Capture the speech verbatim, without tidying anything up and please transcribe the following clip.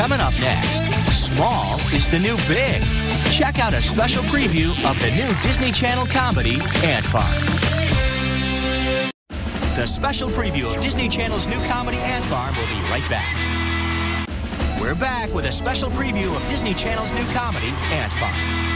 Coming up next, small is the new big. Check out a special preview of the new Disney Channel comedy, Ant Farm. The special preview of Disney Channel's new comedy, Ant Farm, will be right back. We're back with a special preview of Disney Channel's new comedy, Ant Farm.